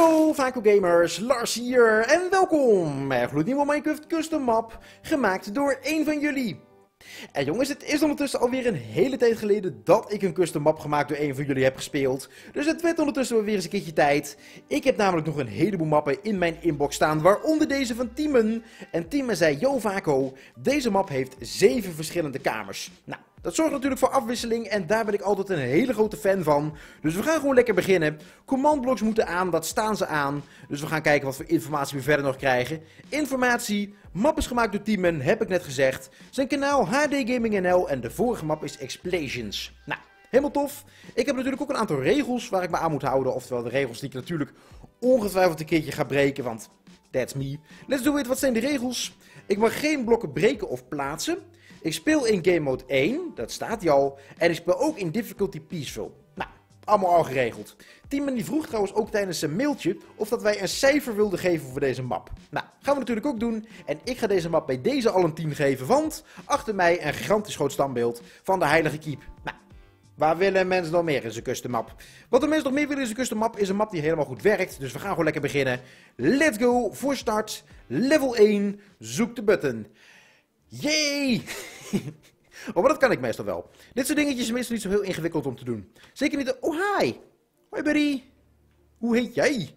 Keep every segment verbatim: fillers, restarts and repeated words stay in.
Yo, Vaco Gamers, Lars hier en welkom bij een gloednieuwe Minecraft Custom Map, gemaakt door één van jullie. En jongens, het is ondertussen alweer een hele tijd geleden dat ik een custom map gemaakt door één van jullie heb gespeeld. Dus het werd ondertussen weer eens een keertje tijd. Ik heb namelijk nog een heleboel mappen in mijn inbox staan, waaronder deze van Timon. En Timon zei, yo Vaco, deze map heeft zeven verschillende kamers. Nou, dat zorgt natuurlijk voor afwisseling en daar ben ik altijd een hele grote fan van. Dus we gaan gewoon lekker beginnen. Commandblocks moeten aan, dat staan ze aan. Dus we gaan kijken wat voor informatie we verder nog krijgen. Informatie, map is gemaakt door Timon, heb ik net gezegd. Zijn kanaal H D Gaming N L en de vorige map is Explosions. Nou, helemaal tof. Ik heb natuurlijk ook een aantal regels waar ik me aan moet houden. Oftewel de regels die ik natuurlijk ongetwijfeld een keertje ga breken, want that's me. Let's do it, wat zijn de regels? Ik mag geen blokken breken of plaatsen. Ik speel in Game Mode één, dat staat hier al. En ik speel ook in Difficulty Peaceful. Nou, allemaal al geregeld. Timon die vroeg trouwens ook tijdens zijn mailtje of dat wij een cijfer wilden geven voor deze map. Nou, gaan we natuurlijk ook doen. En ik ga deze map bij deze al een tien geven, want achter mij een gigantisch groot standbeeld van de Heilige Keep. Nou, waar willen mensen nog meer in zijn custom map? Wat de mensen nog meer willen in zijn custom map is een map die helemaal goed werkt. Dus we gaan gewoon lekker beginnen. Let's go, voor start. Level één, zoek de button. Yay! Oh, maar dat kan ik meestal wel. Dit soort dingetjes zijn meestal niet zo heel ingewikkeld om te doen. Zeker niet de... Oh, hi! Hoi, buddy! Hoe heet jij?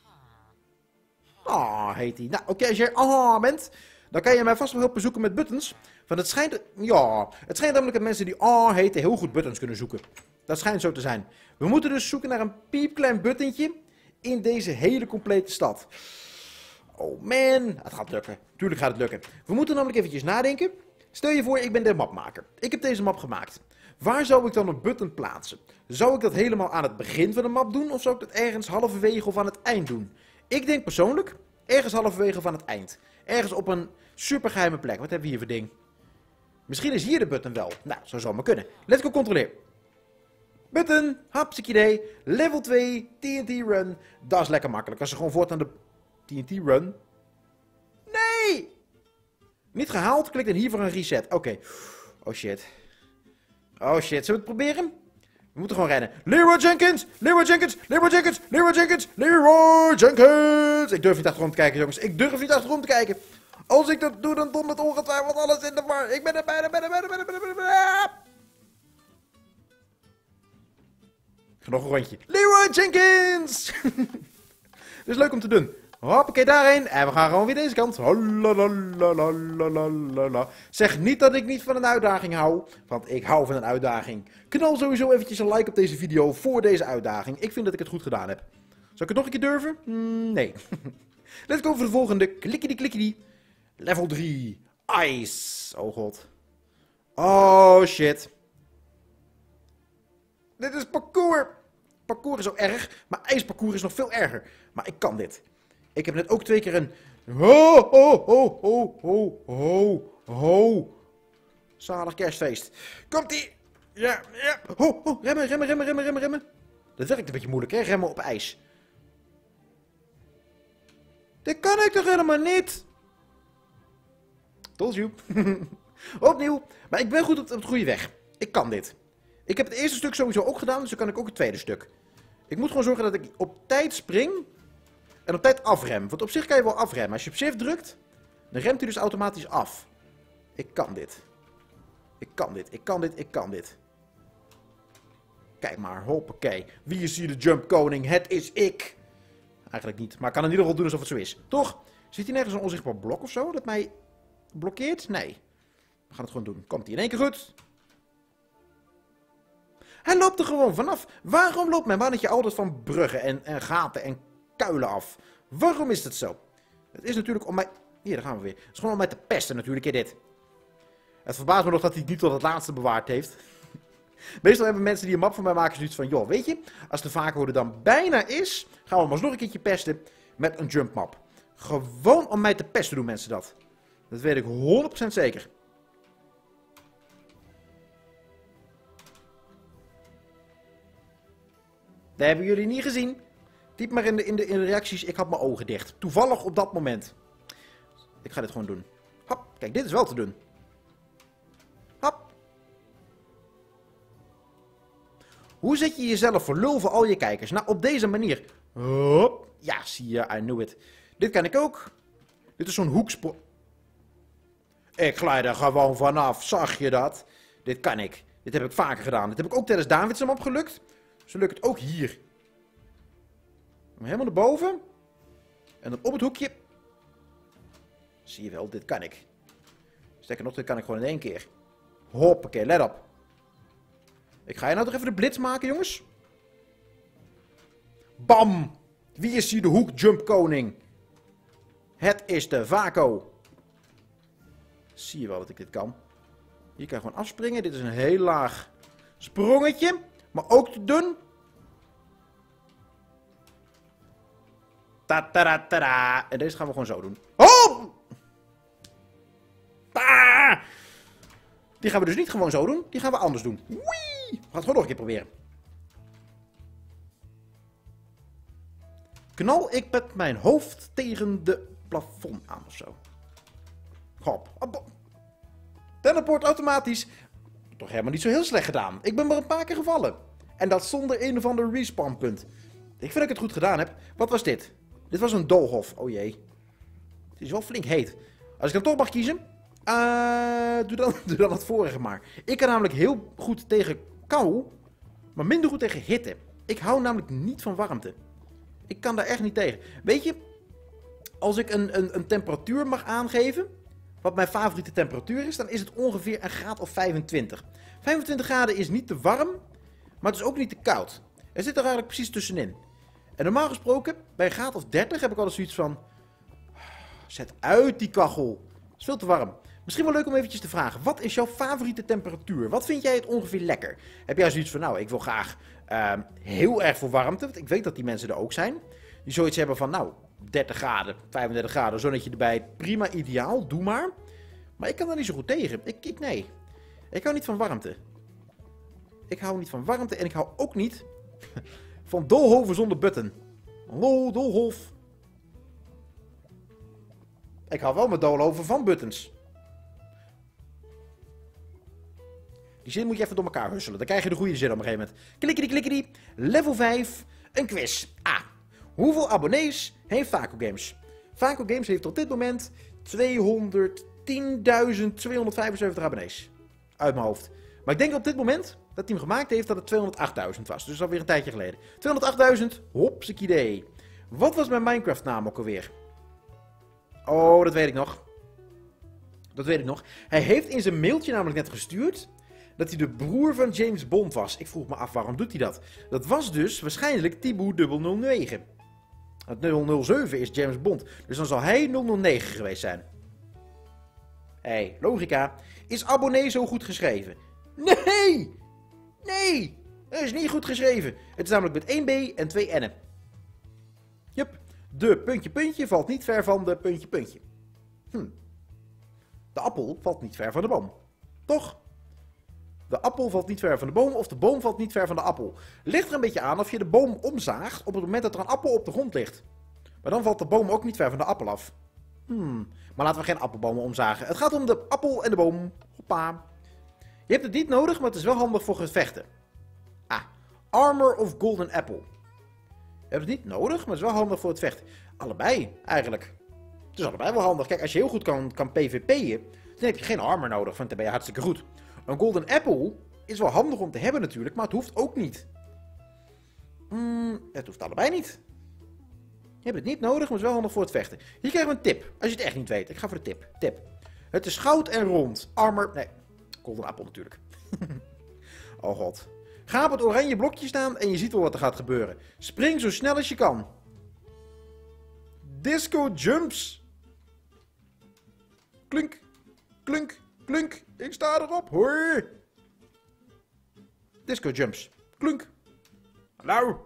Ah, oh, heet hij. Nou, oké, okay, als jij ah bent, dan kan je mij vast wel helpen zoeken met buttons. Want het schijnt... Ja, het schijnt namelijk dat mensen die ah heten heel goed buttons kunnen zoeken. Dat schijnt zo te zijn. We moeten dus zoeken naar een piepklein buttentje in deze hele complete stad. Oh man, het gaat lukken. Tuurlijk gaat het lukken. We moeten namelijk eventjes nadenken. Stel je voor, ik ben de mapmaker. Ik heb deze map gemaakt. Waar zou ik dan een button plaatsen? Zou ik dat helemaal aan het begin van de map doen? Of zou ik dat ergens halverwege of aan het eind doen? Ik denk persoonlijk, ergens halverwege of aan het eind. Ergens op een supergeheime plek. Wat hebben we hier voor ding? Misschien is hier de button wel. Nou, zo zou maar kunnen. Let's go controleren. Button, hapsik idee. Level twee, T N T run. Dat is lekker makkelijk. Als ze gewoon voortaan de T N T run. Nee! Niet gehaald. Klik dan hier voor een reset. Oké. Okay. Oh shit. Oh shit. Zullen we het proberen? We moeten gewoon rennen. Leroy Jenkins! Leroy Jenkins! Leroy Jenkins! Leroy Jenkins! Leroy Jenkins! Ik durf niet achterom te kijken, jongens. Ik durf niet achterom te kijken. Als ik dat doe, dan dondert ongetwijfeld alles in de war. Ik ben er bijna, bijna, bijna, bijna, bijna, bijna, bijna. Nog een rondje. Leroy Jenkins! Dit is leuk om te doen. Hoppakee, daarheen. En we gaan gewoon weer deze kant. Halalalalalalalala. Zeg niet dat ik niet van een uitdaging hou. Want ik hou van een uitdaging. Knal sowieso eventjes een like op deze video voor deze uitdaging. Ik vind dat ik het goed gedaan heb. Zal ik het nog een keer durven? Mm, nee. Let's go voor de volgende. Klikkidi klikkidi. Level drie. Ice. Oh god. Oh shit. Dit is parcours. Parcours is ook erg. Maar ijsparcours is nog veel erger. Maar ik kan dit. Ik heb net ook twee keer een... Ho, ho, ho, ho, ho, ho, ho. Zalig kerstfeest. Komt-ie. Ja, ja. Ho, ho, remmen, remmen, remmen, remmen, remmen, remmen. Dat werkt een beetje moeilijk, hè? Remmen op ijs. Dit kan ik toch helemaal niet? Told you. Opnieuw. Maar ik ben goed op het goede weg. Ik kan dit. Ik heb het eerste stuk sowieso ook gedaan, dus dan kan ik ook het tweede stuk. Ik moet gewoon zorgen dat ik op tijd spring... En op tijd afrem. Want op zich kan je wel afremmen. Als je op shift drukt, dan remt hij dus automatisch af. Ik kan dit. Ik kan dit. Ik kan dit. Ik kan dit. Kijk maar. Hoppakee. Wie is hier de jump koning? Het is ik. Eigenlijk niet. Maar ik kan in ieder geval doen alsof het zo is. Toch? Zit hier nergens een onzichtbaar blok of zo? Dat mij blokkeert? Nee. We gaan het gewoon doen. Komt hij in één keer goed? Hij loopt er gewoon vanaf. Waarom loopt mijn mannetje altijd van bruggen en, en gaten en kuilen af? Waarom is dat zo? Het is natuurlijk om mij... Hier, daar gaan we weer. Het is gewoon om mij te pesten natuurlijk, hè, dit. Het verbaast me nog dat hij het niet tot het laatste bewaard heeft. Meestal hebben mensen die een map van mij maken zoiets van... Joh, weet je, als de vaco er dan bijna is... gaan we hem alsnog een keertje pesten met een jump map. Gewoon om mij te pesten doen mensen dat. Dat weet ik honderd procent zeker. Dat hebben jullie niet gezien. Typ maar in de, in, de, in de reacties, ik had mijn ogen dicht. Toevallig op dat moment. Ik ga dit gewoon doen. Hop, kijk, dit is wel te doen. Hop. Hoe zet je jezelf voor lul voor al je kijkers? Nou, op deze manier. Hop. Ja, zie je, I knew it. Dit kan ik ook. Dit is zo'n hoeksprong. Ik glij er gewoon vanaf, zag je dat? Dit kan ik. Dit heb ik vaker gedaan. Dit heb ik ook tijdens Davidson opgelukt. Zo lukt het ook hier. Helemaal naar boven. En dan op het hoekje. Zie je wel, dit kan ik. Sterker nog, dit kan ik gewoon in één keer. Hoppakee, let op. Ik ga je nou toch even de blitz maken, jongens. Bam! Wie is hier de hoekjump koning? Het is de Vaco. Zie je wel dat ik dit kan. Hier kan je gewoon afspringen. Dit is een heel laag sprongetje. Maar ook te doen. Ta ta ta ta. En deze gaan we gewoon zo doen. Oh! Ah! Die gaan we dus niet gewoon zo doen. Die gaan we anders doen. Wee! We gaan het gewoon nog een keer proberen. Knal ik met mijn hoofd tegen de plafond aan of zo. Hop. Hop. Teleport automatisch. Toch helemaal niet zo heel slecht gedaan. Ik ben maar een paar keer gevallen. En dat zonder een of ander respawn punt. Ik vind dat ik het goed gedaan heb. Wat was dit? Dit was een doolhof. Oh jee. Het is wel flink heet. Als ik dan toch mag kiezen. Uh, doe, dan, doe dan het vorige maar. Ik kan namelijk heel goed tegen kou. Maar minder goed tegen hitte. Ik hou namelijk niet van warmte. Ik kan daar echt niet tegen. Weet je. Als ik een, een, een temperatuur mag aangeven. Wat mijn favoriete temperatuur is. Dan is het ongeveer een graad of vijfentwintig. vijfentwintig graden is niet te warm. Maar het is ook niet te koud. Er zit er eigenlijk precies tussenin. En normaal gesproken. Bij een graad of dertig heb ik altijd zoiets van. Zet uit die kachel. Het is veel te warm. Misschien wel leuk om eventjes te vragen. Wat is jouw favoriete temperatuur? Wat vind jij het ongeveer lekker? Heb jij zoiets van, nou, ik wil graag uh, heel erg voor warmte. Want ik weet dat die mensen er ook zijn. Die zoiets hebben van, nou, dertig graden, vijfendertig graden, zonnetje erbij. Prima, ideaal, doe maar. Maar ik kan daar niet zo goed tegen. Ik, ik, nee. Ik hou niet van warmte. Ik hou niet van warmte en ik hou ook niet van doolhoven zonder button. Hallo, doolhof. Ik hou wel met doolhoven van buttons. Die zin moet je even door elkaar husselen. Dan krijg je de goede zin op een gegeven moment. Klikkedy, klikkedy. Level vijf. Een quiz. A. Hoeveel abonnees heeft Vaco Games? Vaco Games heeft tot dit moment tweehonderdtienduizend tweehonderdvijfenzeventig abonnees. Uit mijn hoofd. Maar ik denk op dit moment dat hij hem gemaakt heeft dat het tweehonderdachtduizend was. Dus dat is alweer een tijdje geleden. tweehonderdachtduizend. Hopsakidee. Wat was mijn Minecraft naam ook alweer? Oh, dat weet ik nog. Dat weet ik nog. Hij heeft in zijn mailtje namelijk net gestuurd dat hij de broer van James Bond was. Ik vroeg me af, waarom doet hij dat? Dat was dus waarschijnlijk Thibaut nul nul negen. Het nul nul zeven is James Bond. Dus dan zal hij nul nul negen geweest zijn. Hé, hey, logica. Is abonnee zo goed geschreven? Nee! Nee! Dat is niet goed geschreven. Het is namelijk met één B en twee N'en. Jup. De puntje puntje valt niet ver van de puntje puntje. Hm. De appel valt niet ver van de boom. Toch? De appel valt niet ver van de boom of de boom valt niet ver van de appel. Ligt er een beetje aan of je de boom omzaagt op het moment dat er een appel op de grond ligt. Maar dan valt de boom ook niet ver van de appel af. Hmm. Maar laten we geen appelbomen omzagen. Het gaat om de appel en de boom. Hoppa. Je hebt het niet nodig, maar het is wel handig voor gevechten. Ah. Armor of Golden Apple. Je hebt het niet nodig, maar het is wel handig voor het vechten. Allebei, eigenlijk. Het is allebei wel handig. Kijk, als je heel goed kan, kan PvP'en, dan heb je geen armor nodig, want dan ben je hartstikke goed. Een Golden Apple is wel handig om te hebben natuurlijk, maar het hoeft ook niet. Mm, het hoeft allebei niet. Je hebt het niet nodig, maar het is wel handig voor het vechten. Hier krijgen we een tip, als je het echt niet weet. Ik ga voor de tip. Tip. Het is goud en rond. Armor, nee. Golden Apple natuurlijk. Oh god. Ga op het oranje blokje staan en je ziet wel wat er gaat gebeuren. Spring zo snel als je kan. Disco jumps. Klunk, klunk, klunk. Ik sta erop. Hoi. Disco jumps. Klunk. Hallo.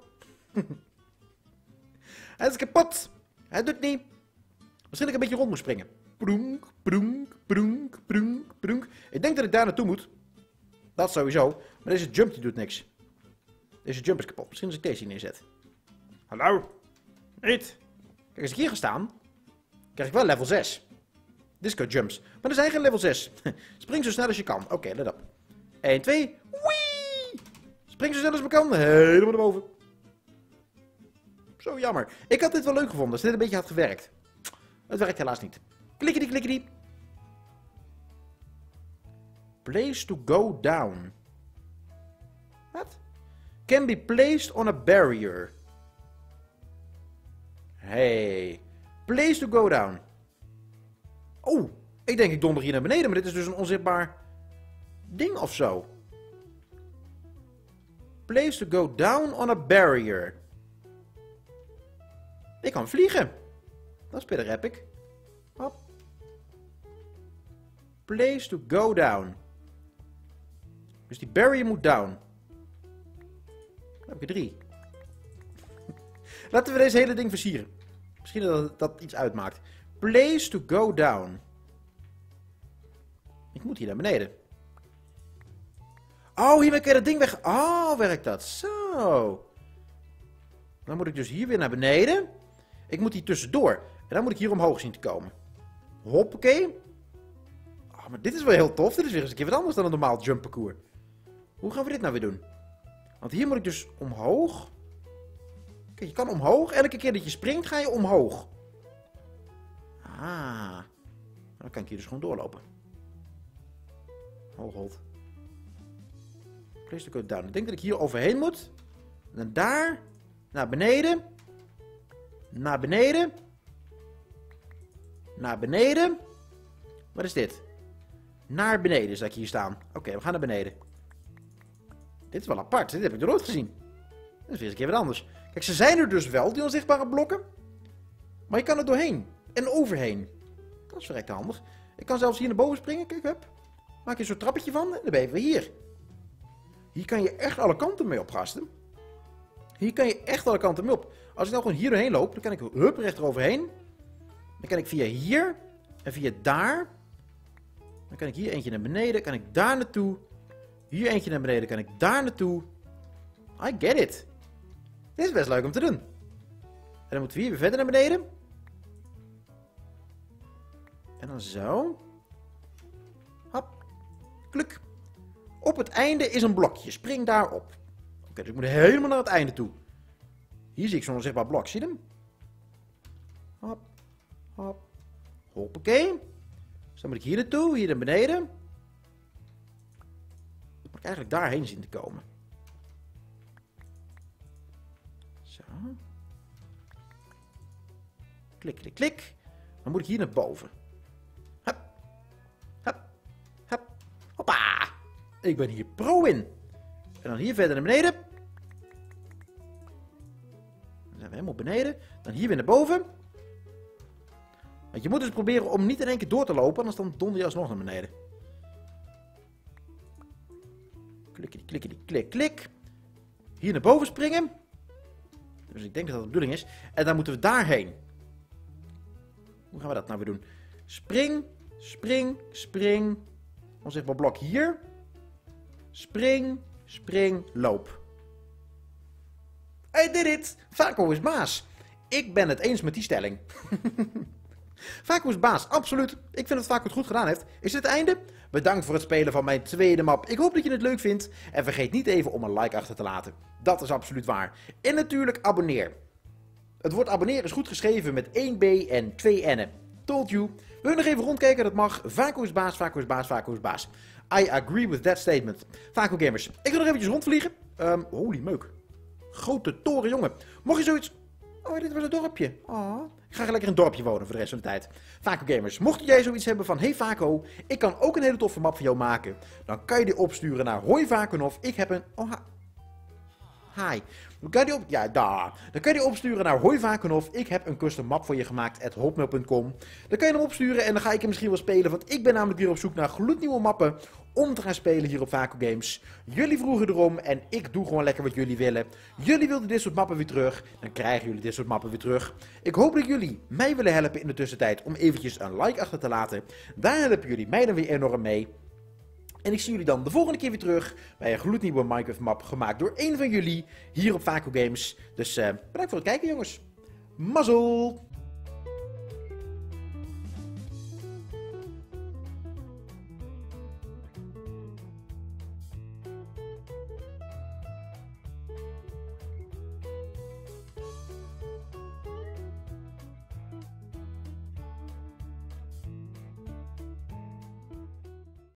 Hij is kapot. Hij doet niet. Misschien dat ik een beetje rond moet springen. Proenk, proenk, proenk, proenk, proenk. Ik denk dat ik daar naartoe moet. Dat sowieso. Maar deze jump die doet niks. Deze jump is kapot. Misschien als ik deze hier neerzet. Hallo. Niet. Kijk, als ik hier ga staan, krijg ik wel level zes. Disco jumps. Maar er zijn geen level zes. Spring zo snel als je kan. Oké, okay, let op. één, twee. Wee! Spring zo snel als je kan. Helemaal naar boven. Zo jammer. Ik had dit wel leuk gevonden als dit een beetje had gewerkt. Het werkt helaas niet. Klikkedy, klikkedy. Place to go down. Wat? Can be placed on a barrier. Hey. Place to go down. Oh, ik denk ik donder hier naar beneden, maar dit is dus een onzichtbaar ding of zo. Place to go down on a barrier. Ik kan vliegen. Dat is pittig epic. Hop. Place to go down. Dus die barrier moet down. Dan heb ik er drie. Laten we deze hele ding versieren. Misschien dat dat iets uitmaakt. Place to go down. Ik moet hier naar beneden. Oh, hiermee kan je dat ding weg... Oh, werkt dat? Zo. Dan moet ik dus hier weer naar beneden. Ik moet hier tussendoor. En dan moet ik hier omhoog zien te komen. Hoppakee. Oh, maar dit is wel heel tof. Dit is weer eens een keer wat anders dan een normaal jump parcours. Hoe gaan we dit nou weer doen? Want hier moet ik dus omhoog. Kijk, je kan omhoog. Elke keer dat je springt, ga je omhoog. Ah. Dan kan ik hier dus gewoon doorlopen. Oh god. Place to go down. Ik denk dat ik hier overheen moet. En dan daar. Naar beneden. Naar beneden. Naar beneden. Wat is dit? Naar beneden zou ik hier staan. Oké, okay, we gaan naar beneden. Dit is wel apart. Dit heb ik nog nooit gezien. Dat is weer eens een keer wat anders. Kijk, ze zijn er dus wel, die onzichtbare blokken. Maar je kan er doorheen. En overheen. Dat is verrekte handig. Ik kan zelfs hier naar boven springen. Kijk, hup. Maak je een soort trappetje van. En dan ben je weer hier. Hier kan je echt alle kanten mee op, gasten. Hier kan je echt alle kanten mee op. Als ik nou gewoon hier doorheen loop, dan kan ik hup recht eroverheen. Dan kan ik via hier. En via daar. Dan kan ik hier eentje naar beneden. Kan ik daar naartoe. Hier eentje naar beneden. Kan ik daar naartoe. I get it. Dit is best leuk om te doen. En dan moeten we hier weer verder naar beneden. En dan zo. Hop. Kluk. Op het einde is een blokje. Spring daarop. Oké, okay, dus ik moet helemaal naar het einde toe. Hier zie ik zo'n onzichtbaar blok. Zie je hem? Hop. Hop. Hoppakee. Dus dan moet ik hier naartoe. Hier naar beneden. Dan moet ik eigenlijk daarheen zien te komen. Zo. Klik, klik, klik. Dan moet ik hier naar boven. Hup. Hup. Hup. Hoppa. Ik ben hier pro in. En dan hier verder naar beneden. Dan zijn we helemaal beneden. Dan hier weer naar boven. Want je moet dus proberen om niet in één keer door te lopen. Anders dan donder je alsnog naar beneden. Klikkie, klikkie, klik, klik. Hier naar boven springen. Dus ik denk dat dat de bedoeling is. En dan moeten we daarheen. Hoe gaan we dat nou weer doen? Spring, spring, spring. Onzichtbaar blok hier. Spring, spring, loop. I did it! Vaco is baas. Ik ben het eens met die stelling. Vaco is baas, absoluut. Ik vind dat Vaco het goed gedaan heeft. Is dit het einde? Bedankt voor het spelen van mijn tweede map. Ik hoop dat je het leuk vindt. En vergeet niet even om een like achter te laten. Dat is absoluut waar. En natuurlijk abonneer. Het woord abonneer is goed geschreven met één B en twee N'en. Told you. Wil je nog even rondkijken? Dat mag. Vaco is baas, Vaco is baas, Vaco is baas. I agree with that statement. Vaco Gamers. Ik wil nog eventjes rondvliegen. Um, holy meuk. Grote toren, jongen. Mocht je zoiets... Oh, dit was een dorpje. Oh. Ik ga lekker in een dorpje wonen voor de rest van de tijd. Vaco Gamers, mocht jij zoiets hebben van... Hey Vaco, ik kan ook een hele toffe map voor jou maken. Dan kan je die opsturen naar Hoi Vakenhof. Ik heb een... Oh, ha... Hi. Dan kan je die op... Ja, daar. Dan kan je die opsturen naar Hoi Vakenhof. Ik heb een custom map voor je gemaakt. at hotmail punt com. Dan kan je hem opsturen en dan ga ik hem misschien wel spelen. Want ik ben namelijk weer op zoek naar gloednieuwe mappen om te gaan spelen hier op Vaco Games. Jullie vroegen erom en ik doe gewoon lekker wat jullie willen. Jullie wilden dit soort mappen weer terug. Dan krijgen jullie dit soort mappen weer terug. Ik hoop dat jullie mij willen helpen in de tussentijd om eventjes een like achter te laten. Daar helpen jullie mij dan weer enorm mee. En ik zie jullie dan de volgende keer weer terug bij een gloednieuwe Minecraft map gemaakt door een van jullie hier op Vaco Games. Dus uh, bedankt voor het kijken, jongens. Mazzel!